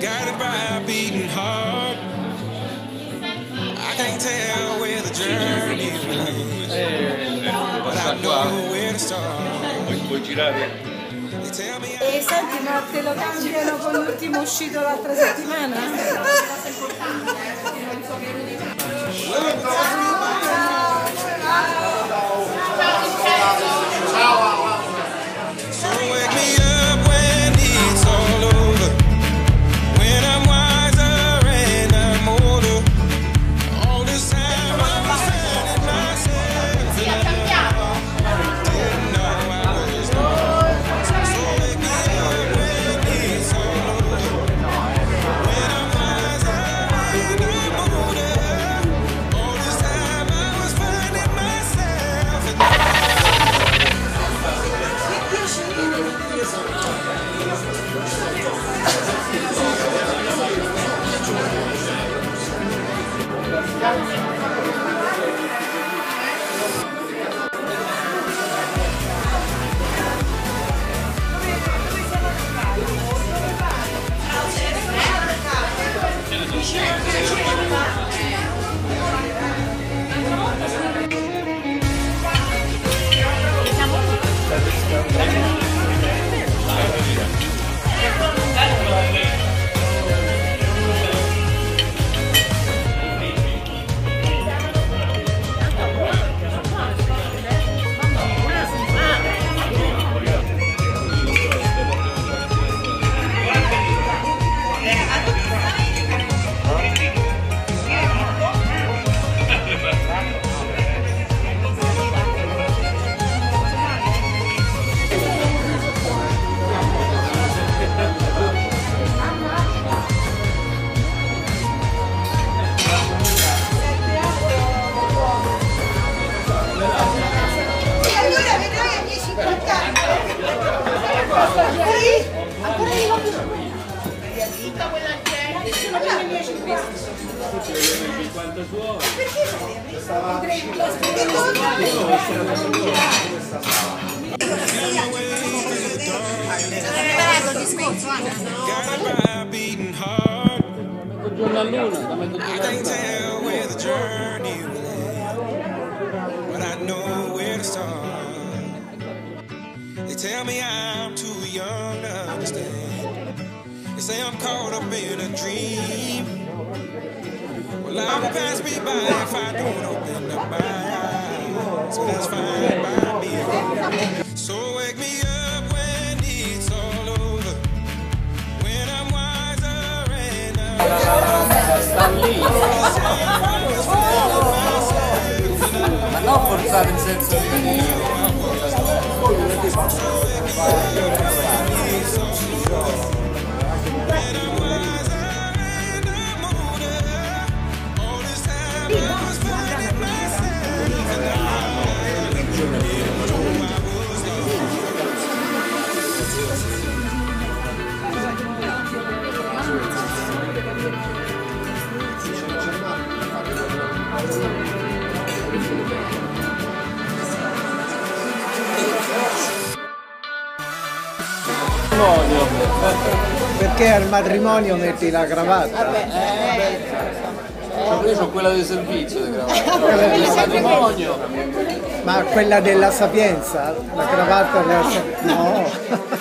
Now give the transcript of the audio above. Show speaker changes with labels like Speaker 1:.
Speaker 1: guided by a beating heart. I can't tell where the journey will lead, but I know where to start.
Speaker 2: Puoi girare?
Speaker 3: E senti, ma te lo cambiano con l'ultimo uscito l'altra settimana?
Speaker 1: So wake me up when it's all over, when I'm wiser and I'm older. All this time I was finding myself and I didn't know I was lost. So wake me up when it's all over, when I'm wiser and I'm older. All this time I was finding myself and guided by a beating heart. I can't tell where the journey will end, but I know where to start. They tell me I'm too young to understand. They say I'm caught up in a dream. Well, life will pass me by if I don't open up my eyes. So that's fine by me. So wake me up when it's all over, when I'm wiser and
Speaker 4: Sta lì. Ma non forzare in senso di...
Speaker 5: Perché al matrimonio metti la cravatta?
Speaker 4: Io ho quella del servizio di cravatta, del matrimonio.
Speaker 5: Ma quella della Sapienza? La cravatta della Sapienza? No!